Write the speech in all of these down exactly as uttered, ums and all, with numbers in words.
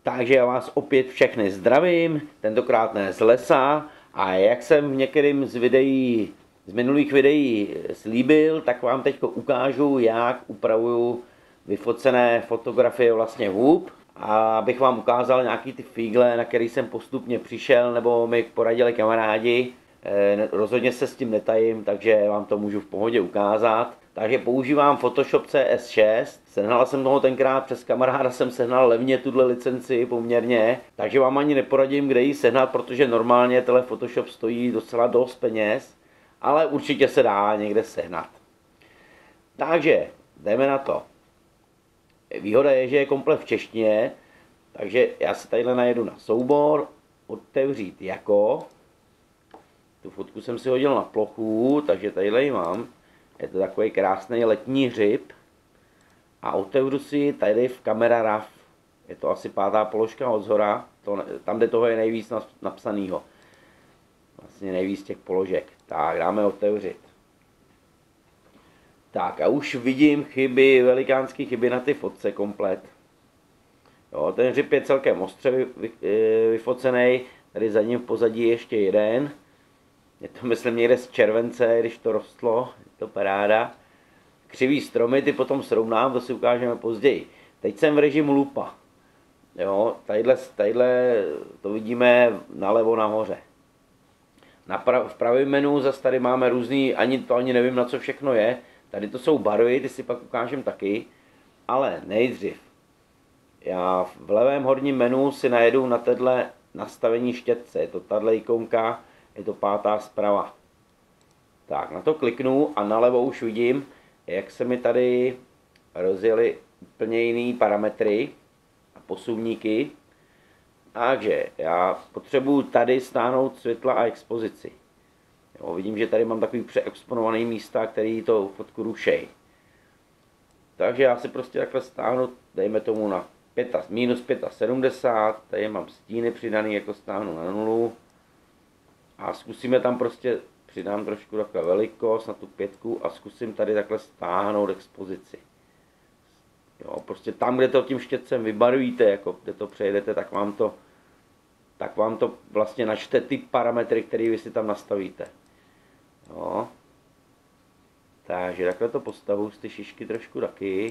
Takže já vás opět všechny zdravím, tentokrát ne z lesa, a jak jsem v některým z videí, z minulých videí slíbil, tak vám teď ukážu, jak upravuju vyfocené fotografie vlastně hub, a abych vám ukázal nějaký ty fígle, na který jsem postupně přišel, nebo mi poradili kamarádi. E, rozhodně se s tím netajím, takže vám to můžu v pohodě ukázat. Takže používám Photoshop C S šest, sehnal jsem toho tenkrát přes kamaráda, jsem sehnal levně tuhle licenci poměrně, takže vám ani neporadím, kde ji sehnat, protože normálně tenhle Photoshop stojí docela dost peněz, ale určitě se dá někde sehnat. Takže jdeme na to. Výhoda je, že je komplet v češtině, takže já si tadyhle najedu na soubor, otevřít jako. Tu fotku jsem si hodil na plochu, takže tadyhle ji mám. Je to takový krásný letní hřib. A otevřu si tady v Camera Raw. Je to asi pátá položka od zhora, to, tam, kde toho je nejvíc napsanýho. Vlastně nejvíc těch položek. Tak, dáme otevřít. Tak a už vidím chyby, velikánské chyby na ty fotce komplet. Jo, ten hřib je celkem ostře vy, vy, vyfocený, tady za ním v pozadí je ještě jeden. Je to myslím někde z července, když to rostlo, je to paráda. Křivý stromy, ty potom srovnám, to si ukážeme později. Teď jsem v režimu lupa. Jo, tadyhle, tadyhle to vidíme nalevo nahoře. Na prav, v pravém menu zase tady máme různý, ani to ani nevím, na co všechno je. Tady to jsou barvy, ty si pak ukážem taky, ale nejdřív. Já v levém horním menu si najedu na téhle nastavení štětce, je to tahle ikonka, je to pátá zprava. Tak, na to kliknu a nalevo už vidím, jak se mi tady rozjeli úplně jiný parametry a posuvníky. Takže já potřebuji tady stáhnout světla a expozici. Jo, vidím, že tady mám takový přeexponovaný místa, který to fotku rušej. Takže já si prostě takhle stáhnu, dejme tomu na minus sedmdesát pět, tady mám stíny přidaný, jako stáhnu na nulu. A zkusíme tam prostě, přidám trošku takhle velikost na tu pětku a zkusím tady takhle stáhnout expozici. Jo, prostě tam, kde to tím štětcem vybarvíte, jako kde to přejedete, tak vám to, tak vám to vlastně načte ty parametry, které vy si tam nastavíte. Jo. Takže takhle to postavu z ty šišky trošku taky.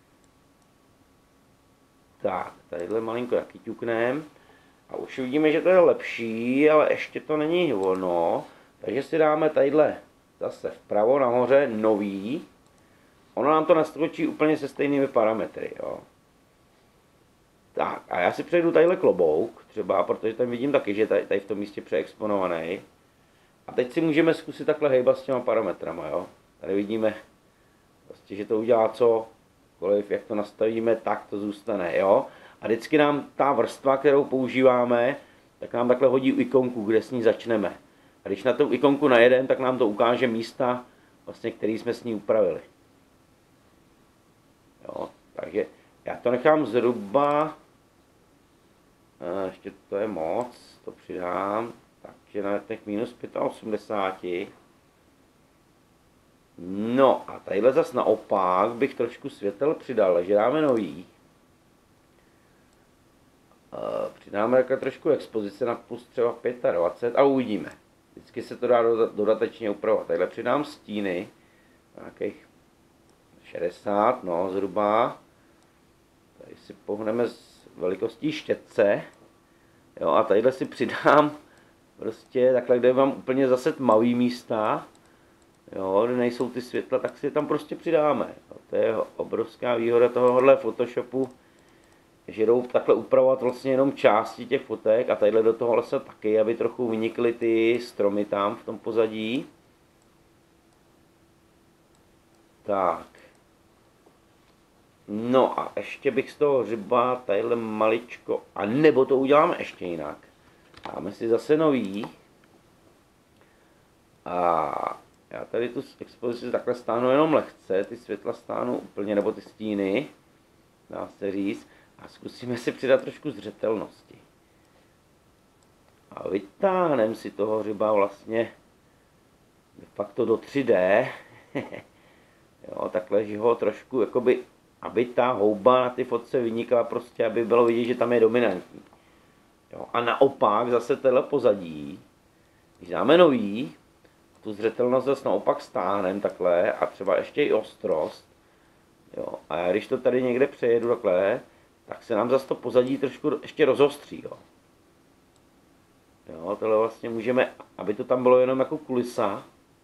Tak, tadyhle malinko taky ťuknem. A už vidíme, že to je lepší, ale ještě to není ono. Takže si dáme tadyhle zase vpravo nahoře nový. Ono nám to naskočí úplně se stejnými parametry. Jo. Tak, a já si přejdu tadyhle klobouk, třeba, protože tam vidím taky, že je tady, tady v tom místě přeexponovaný. A teď si můžeme zkusit takhle hejbat s těma parametrama. Jo. Tady vidíme, prostě, že to udělá cokoliv, jak to nastavíme, tak to zůstane. Jo. A vždycky nám ta vrstva, kterou používáme, tak nám takhle hodí ikonku, kde s ní začneme. A když na tu ikonku najedeme, tak nám to ukáže místa, vlastně, které jsme s ní upravili. Jo, takže já to nechám zhruba, ještě to je moc, to přidám, takže na těch minus osmdesát pět. No a tadyhle zase naopak bych trošku světel přidal, že dáme nový. Přidáme takhle trošku expozice na plus třeba dvacet pět a uvidíme. Vždycky se to dá dodatečně upravovat. Takhle přidám stíny, nějakých šedesát, no zhruba. Tady si pohneme s velikostí štětce. Jo, a tadyhle si přidám prostě takhle, kde mám úplně zase tmavý místa. Jo, kde nejsou ty světla, tak si je tam prostě přidáme. Jo, to je obrovská výhoda tohohle Photoshopu, že jdou takhle upravovat vlastně jenom části těch fotek a tadyhle do toho lesa taky, aby trochu vynikly ty stromy tam v tom pozadí. Tak. No a ještě bych z toho hřiba tadyhle maličko, a nebo to uděláme ještě jinak. Dáme si zase nový. A já tady tu expozici takhle stáhnu jenom lehce, ty světla stáhnu úplně, nebo ty stíny, dá se říct. A zkusíme si přidat trošku zřetelnosti. A vytáhneme si toho hřiba vlastně de facto do tři dé. Jo, takhle, že ho trošku jakoby aby ta houba na ty fotce vynikla prostě, aby bylo vidět, že tam je dominantní. Jo? A naopak zase tenhle pozadí, když dáme nový, tu zřetelnost zase naopak stáhneme takhle a třeba ještě i ostrost. Jo? A já když to tady někde přejedu takhle, tak se nám zase to pozadí trošku ještě rozostří. Jo? Jo, tohle vlastně můžeme, aby to tam bylo jenom jako kulisa.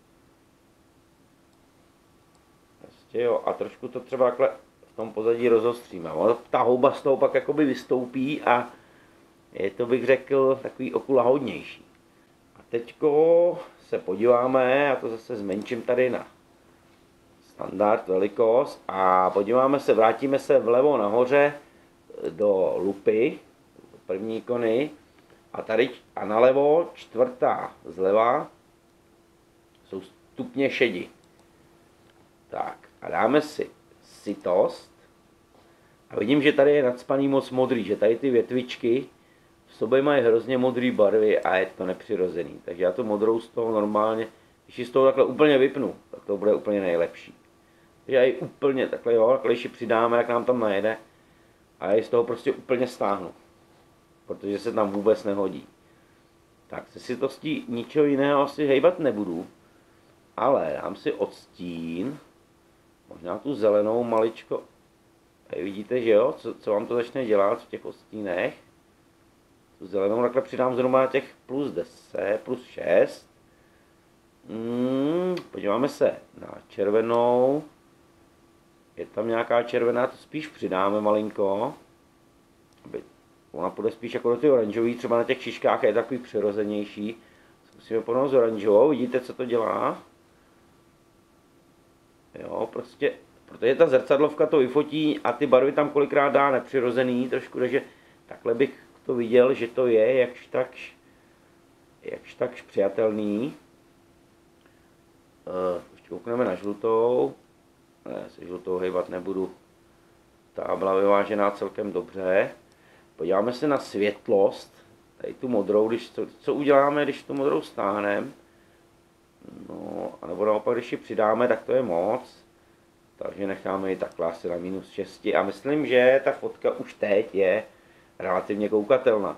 Prostě jo, a trošku to třeba takhle v tom pozadí rozostříme. Ta houba z toho pak jakoby vystoupí a je to, bych řekl, takový okulahodnější. A teďko se podíváme, já to zase zmenším tady na standard velikost a podíváme se, vrátíme se vlevo nahoře do lupy, do první ikony. A tady a nalevo, čtvrtá zleva, jsou stupně šedi. Tak a dáme si sytost. A vidím, že tady je nacpaný moc modrý, že tady ty větvičky v sobě mají hrozně modré barvy a je to nepřirozený. Takže já tu modrou z toho normálně, když ji z toho takhle úplně vypnu, tak to bude úplně nejlepší. Takže já ji úplně takhle, jo, takhle když ji přidáme, jak nám tam najede, a já ji z toho prostě úplně stáhnu. Protože se tam vůbec nehodí. Tak se sytostí ničeho jiného asi hejbat nebudu, ale dám si odstín, možná tu zelenou maličko. Tady vidíte, že jo, co, co vám to začne dělat v těch odstínech. Tu zelenou takhle přidám zhruba na těch plus deset, plus šest. Hmm, podíváme se na červenou. Je tam nějaká červená, to spíš přidáme malinko. Aby ona půjde spíš jako do ty oranžový, třeba na těch šiškách je takový přirozenější. Zkusíme ponout s oranžovou, vidíte, co to dělá? Jo, prostě, protože ta zrcadlovka to vyfotí a ty barvy tam kolikrát dá nepřirozený trošku, takže takhle bych to viděl, že to je jakž takž, jakž takž přijatelný. Uh, ještě koukneme na žlutou. Ne, se žlutou hejbat nebudu. Ta byla vyvážená celkem dobře. Podíváme se na světlost. Tady tu modrou, když to, co uděláme, když tu modrou stáhneme. No, anebo naopak, když ji přidáme, tak to je moc. Takže necháme ji takhle asi na minus šest. A myslím, že ta fotka už teď je relativně koukatelná.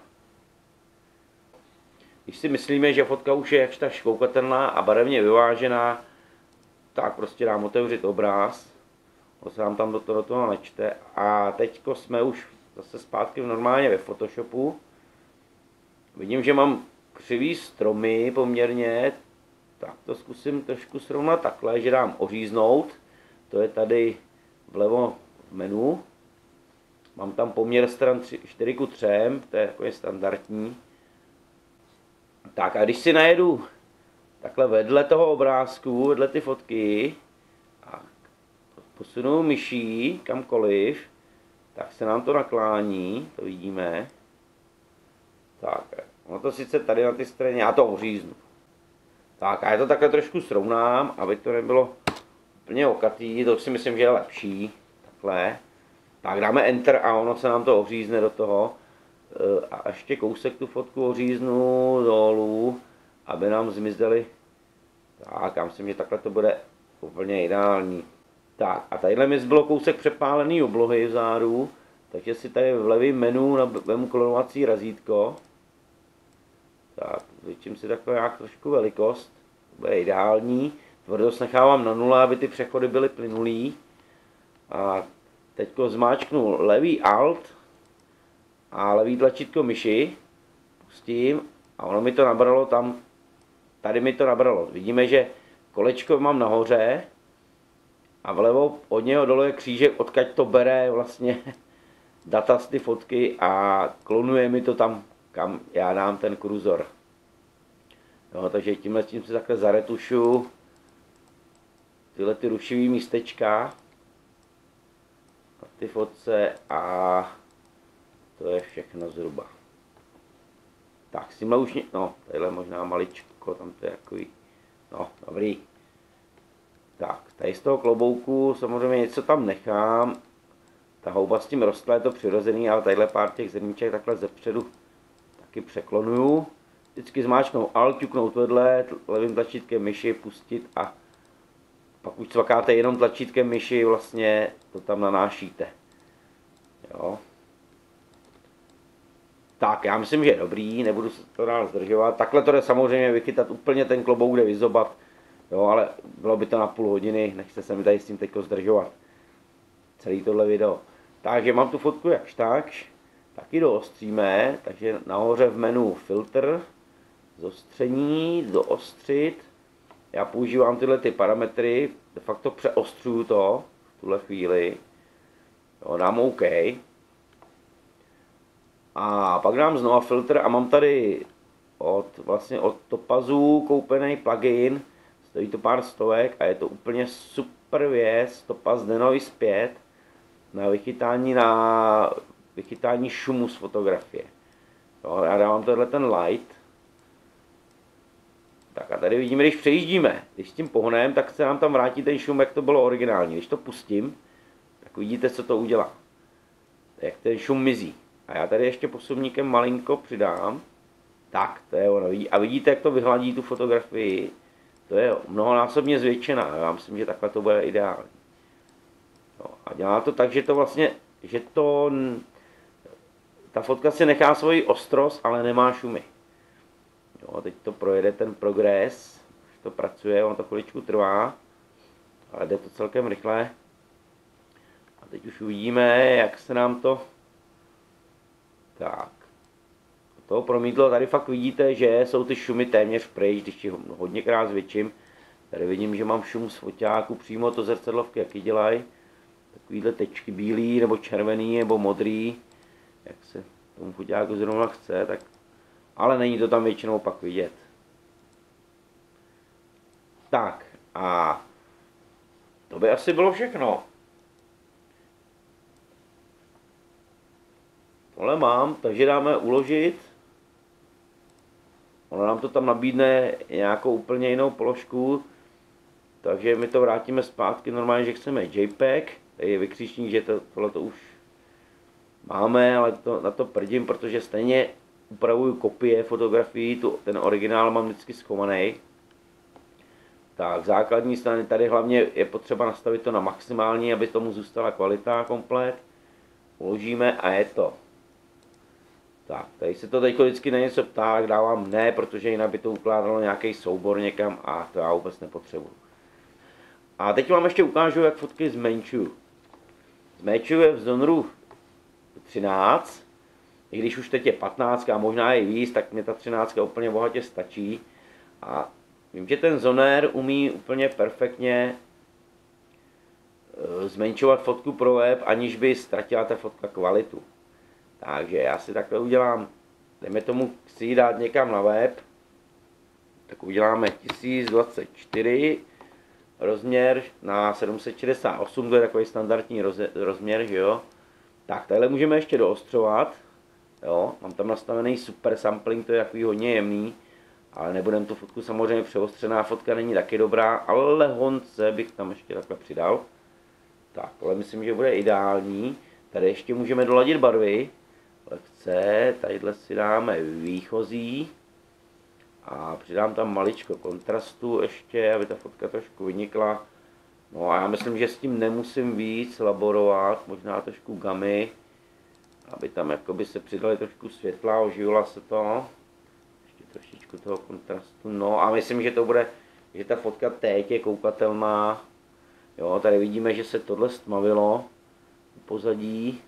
Když si myslíme, že fotka už je jakž tak koukatelná a barevně vyvážená, tak prostě dám otevřít obráz. On se nám tam do toho, do toho načte. A teďko jsme už zase zpátky normálně ve Photoshopu. Vidím, že mám křivý stromy poměrně. Tak to zkusím trošku srovnat takhle, že dám oříznout. To je tady vlevo v menu. Mám tam poměr stran čtyři ku tři, to je takový standardní. Tak a když si najedu takhle vedle toho obrázku, vedle ty fotky a posunu myší kamkoliv, tak se nám to naklání, to vidíme. Tak, ono to sice tady na ty straně, já to oříznu. Tak a já to takhle trošku srovnám, aby to nebylo úplně okatý, to si myslím, že je lepší. Takhle. Tak dáme Enter a ono se nám to ořízne do toho. A ještě kousek tu fotku oříznu dolů, aby nám zmizely. Tak, já myslím, že takhle to bude úplně ideální. Tak a tadyhle mi zbylo kousek přepálený oblohy vzadu, takže si tady v levém menu vemu klonovací razítko. Tak, zvětším si takhle nějak trošku velikost, to bude ideální. Tvrdost nechávám na nule, aby ty přechody byly plynulý. A teďko zmáčknu levý Alt a levý tlačítko myši, pustím a ono mi to nabralo tam, tady mi to nabralo. Vidíme, že kolečko mám nahoře a vlevo od něho dole je křížek, odkud to bere vlastně data z ty fotky a klonuje mi to tam, kam já dám ten kurzor. Jo, takže tímhle tím si takhle zaretušu tyhle ty rušivý místečka na ty fotce a to je všechno zhruba. Tak s tímhle už, no, tadyhle možná maličko, tam to je takový, no, dobrý. Tak, tady z toho klobouku samozřejmě něco tam nechám. Ta houba s tím rostla, je to přirozený, ale tadyhle pár těch zrníček takhle zepředu taky překlonuju. Vždycky zmáčknout Alt, ťuknout vedle, levým tlačítkem myši, pustit a pak už cvakáte jenom tlačítkem myši, vlastně to tam nanášíte. Jo. Tak, já myslím, že je dobrý, nebudu se to dál zdržovat. Takhle to jde samozřejmě vychytat úplně ten klobouk, kde vyzobat. Jo, ale bylo by to na půl hodiny, nechce se mi tady s tím teďko zdržovat. Celý tohle video. Takže mám tu fotku jakž takž. Taky doostříme, takže nahoře v menu filtr, zostření, doostřit. Já používám tyhle ty parametry, de facto přeostřuju to v tuhle chvíli. Jo, dám OK. A pak dám znova filtr a mám tady od, vlastně od Topazu koupený plugin, stojí to pár stovek a je to úplně super věc, Topaz Denoise pět na vychytání, na vychytání šumu z fotografie. Jo, já dávám tohle ten light. Tak a tady vidíme, když přejíždíme, když s tím pohnem, tak se nám tam vrátí ten šum, jak to bylo originální. Když to pustím, tak vidíte, co to udělá. Jak ten šum mizí. A já tady ještě posuvníkem malinko přidám. Tak, to je ono. A vidíte, jak to vyhladí tu fotografii. To je mnohonásobně zvětšená. Já myslím, že takhle to bude ideální. No, a dělá to tak, že to vlastně, že to, ta fotka si nechá svoji ostrost, ale nemá šumy. Jo, teď to projede ten progres, už to pracuje, on to chviličku trvá, ale jde to celkem rychle. A teď už uvidíme, jak se nám to tak to promítlo. Tady fakt vidíte, že jsou ty šumy téměř pryč, když ji hodněkrát zvětším. Tady vidím, že mám šum z foťáku, přímo to zrcadlovky jaký dělají. Takovýhle tečky bílý, nebo červený, nebo modrý, jak se tomu foťáku zrovna chce, tak ale není to tam většinou pak vidět. Tak a to by asi bylo všechno. Tohle mám, takže dáme uložit. Ono nám to tam nabídne nějakou úplně jinou položku, takže my to vrátíme zpátky normálně, že chceme JPEG. Tady je vykřičník, že to, tohle to už máme, ale to, na to prdím, protože stejně upravuju kopie fotografií, tu, ten originál mám vždycky schovaný. Tak, základní strany, tady hlavně je potřeba nastavit to na maximální, aby tomu zůstala kvalita komplet. Uložíme a je to. Tak, tady se to teď vždycky na něco ptá, tak dávám ne, protože jinak by to ukládalo nějaký soubor někam a to já vůbec nepotřebuji. A teď vám ještě ukážu, jak fotky zmenšuju. Zmenšuju je v Zoneru třináct, i když už teď je patnáct a možná i víc, tak mě ta třináct úplně bohatě stačí. A vím, že ten Zoner umí úplně perfektně zmenšovat fotku pro web, aniž by ztratila ta fotka kvalitu. Takže já si takhle udělám, jdeme tomu, chci ji dát někam na web, tak uděláme tisíc dvacet čtyři rozměr na sedm set šedesát osm, to je takový standardní roz, rozměr, že jo. Tak, tadyhle můžeme ještě doostřovat, jo, mám tam nastavený super sampling, to je takový hodně jemný, ale nebudem tu fotku, samozřejmě přeostřená fotka není taky dobrá, ale honce bych tam ještě takhle přidal. Tak, ale myslím, že bude ideální. Tady ještě můžeme doladit barvy, lehce, tadyhle si dáme výchozí a přidám tam maličko kontrastu ještě, aby ta fotka trošku vynikla. No a já myslím, že s tím nemusím víc laborovat, možná trošku gamy, aby tam jakoby se přidali trošku světla, oživila se to. Ještě trošičku toho kontrastu, no a myslím, že to bude, že ta fotka teď je koukatelná. Jo, tady vidíme, že se tohle stmavilo u pozadí.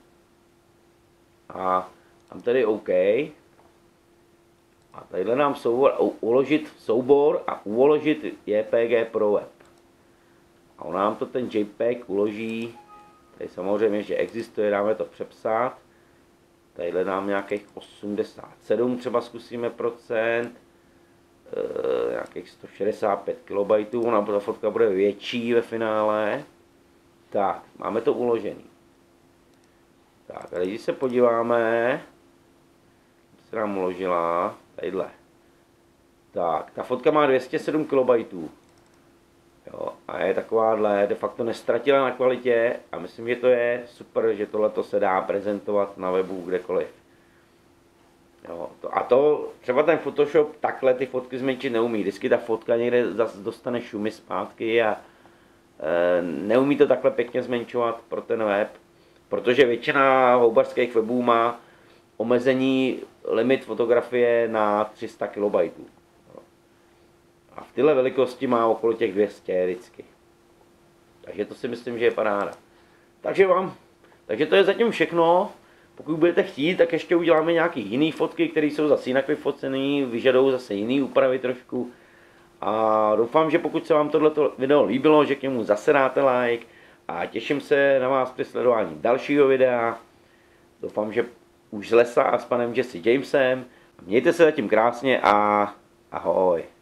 A tam tady OK. A tadyhle nám soubor, uložit soubor a uložit J P G pro web. A on nám to ten JPEG uloží. Tady samozřejmě, že existuje, dáme to přepsat. Tadyhle nám nějakých osmdesát sedm třeba zkusíme procent. E, nějakých sto šedesát pět kilobajtů, ona ta fotka bude větší ve finále. Tak, máme to uložený. Tak, a když se podíváme, se nám uložila, tadyhle. Tak, ta fotka má dvě stě sedm kilobajtů. Jo, a je takováhle, de facto nestratila na kvalitě a myslím, že to je super, že tohleto se dá prezentovat na webu kdekoliv. Jo, to, a to třeba ten Photoshop takhle ty fotky zmenšit neumí. Vždycky ta fotka někde zase dostane šumy zpátky a neumí to takhle pěkně zmenšovat pro ten web, protože většina houbařských webů má omezení limit fotografie na tři sta kilobajtů. A v tyhle velikosti má okolo těch dvě stě vždycky. Takže to si myslím, že je paráda. Takže vám, takže to je zatím všechno. Pokud budete chtít, tak ještě uděláme nějaké jiné fotky, které jsou zase jinak vyfocené, vyžadují zase jiný úpravy trošku. A doufám, že pokud se vám tohleto video líbilo, že k němu zase dáte like a těším se na vás při sledování dalšího videa. Doufám, že už z lesa a s panem Jesse Jamesem. Mějte se zatím krásně a ahoj.